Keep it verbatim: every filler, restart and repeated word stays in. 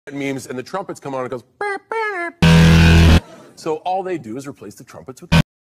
memes, and the trumpets come on and it goes. So all they do is replace the trumpets with